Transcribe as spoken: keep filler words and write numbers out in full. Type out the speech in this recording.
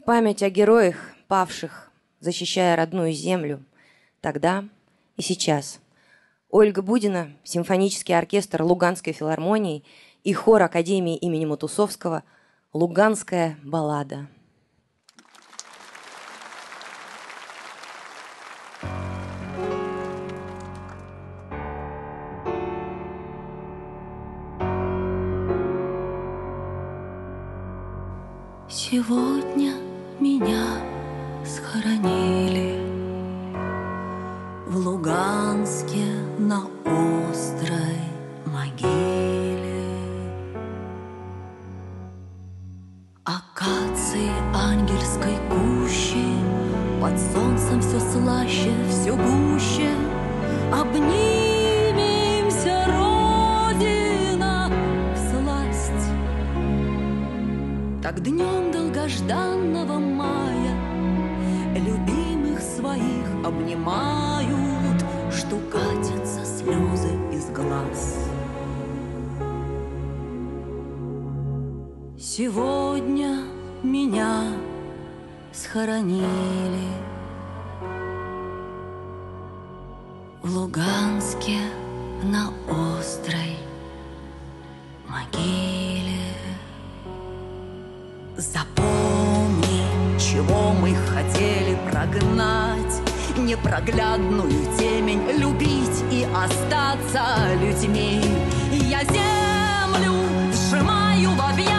Память о героях, павших, защищая родную землю, тогда и сейчас. Ольга Будина, симфонический оркестр Луганской филармонии и хор Академии имени Матусовского «Луганская баллада». Сегодня меня схоронили в Луганске на острой могиле. Акации ангельской кущи, под солнцем все слаще, все гуще. Обнимемся, Родина, всласть. Так днем долгожданного мая любимых своих обнимают, что катятся слезы из глаз. Сегодня меня схоронили в Луганске на острой могиле. Запомни, чего мы хотели прогнать, непроглядную темень, любить и остаться людьми. Я землю сжимаю в объятиях,